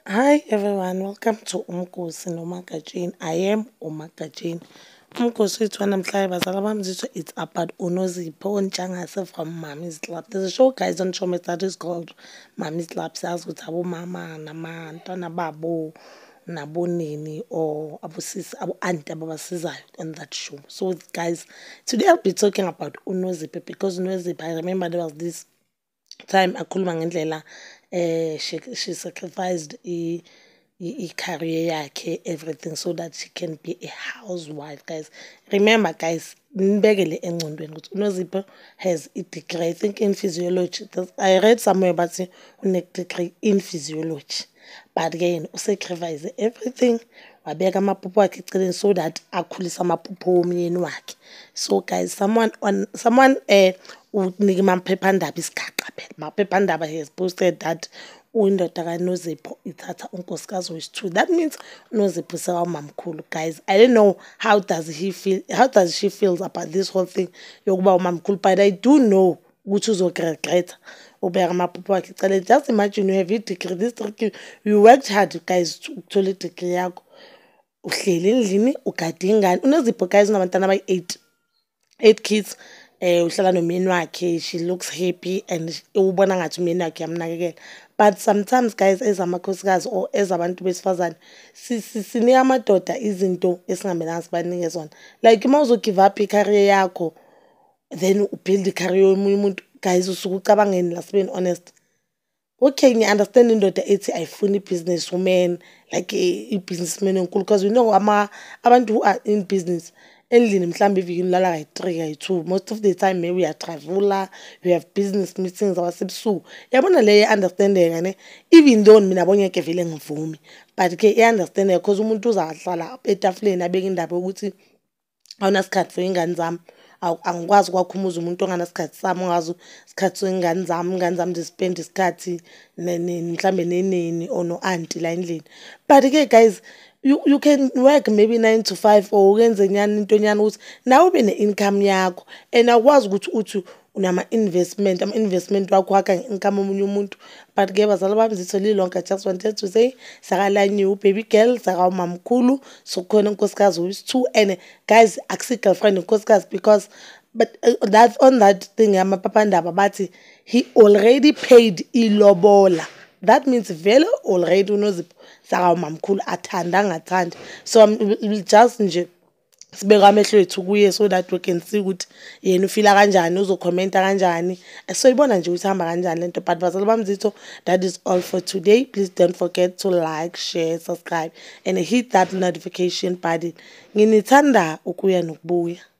Hi everyone, welcome to Umkosi noMagajini. I am uMagajini. Umkosi wethu wanamhlanje bazala bami zithi it's about uNozipho ontshangase from Mommy's Club. There's a show guys on Showmax that is called Mommy's Club. Sazi ukuthi abomama namantwana babo nabonini or abosisi abo-auntie ababasizayo on that show. So guys, today I'll be talking about uNozipho because uNozipho, I remember there was this time akhuluma ngendlela she sacrificed career yakhe everything so that she can be a housewife. Guys, remember guys, nibekele engcondweni ukuthi uNozipho has a degree, I think, in physiology. I read somewhere about une degree in physiology, but again usacrifice everything, wabeka amaphupho wakhe eceleni so that akhulise amaphupho womyeni wakhe. So guys, someone unika amaphephandaba isigaqa phela maphephandaba has posted that indoda kaNozipho ithatha unkosikazi wesi-2. That means uNozipho sekawumamkhulu. Guys, I don't know how does she feels about this whole thing yokuba umamkhulu, but I do know ukuthi uzokuregreta ubeka amaphupho wakhe eceleni. Just imagine you have a degree, this degree, you worked hard guys ukuthola i-degree yakho, uhleli endlini ugade ingane. uNozipho guys unabantwana abayi-8 kids. Uhlala nomyeni wakhe, she looks happy and ubona ngathi umyeni wakhe yamnakekela. But sometimes guys, ezamakhosikazi or ezabantu besifazane sinika amadoda izinto esingamelanga sibanike zona. Like uma uzo-give up i-career yakho then ubuild i-career yomunye umuntu, guys, usuke ucabangeni la sibeni honest. Okay, ngiya-understand indoda ethi ayifuni i-business woman, like i-businessman enkulu, because we know abantu who are in business endlini mhlawumbe evikini ulala kayi-3 kayi-2, most of the time maybe uyatravula, you have business meetings awasebusuku. Yabona le i-understandeka ne, even though mina bongeke vele ngivumi, but ke i-understandeka because umuntu uzahlala etafuleni abeka indaba yokuthi awunasikhathi for iy'ngane zami. Angikwazi ukwakha umuzi umuntu onganasikhathi sami, ongazi isikhathi sey'ngane zami zispend isikhathi mhlambe neneni or no-auntie la endlini. But-ke guys, you can work maybe 9 to 5 or uyenze nyani into nyani ukuthi nawe ube ne-income yakho, and awukwazi ukuthi uthi unama-investment, ama-investment wakho wakha nge-income omunye umuntu. But-ke bazala bami zitho lilonke, I just wanted to say sakalanyiwe baby girl, sakawumamkhulu, sokukhona unkosikazi wesi-2. And guys, akusi-girlfriend unkosikazi because but that's on that thing yamaphephandaba bathi he already paid ilobola. That means vele already uNozipho sakawumamkhulu athanda angathandi. So we'll just nje sibeka amehlo ethu kuye so that we can see ukuthi yena ufila kanjani, uzokhomenta kanjani. So ibona nje ukuthi hamba kanjani lento. But bazali bami zitho, that is all for today. Please don't forget to like, share, subscribe and hit that notification button. Nginithanda ukuya nokubuya.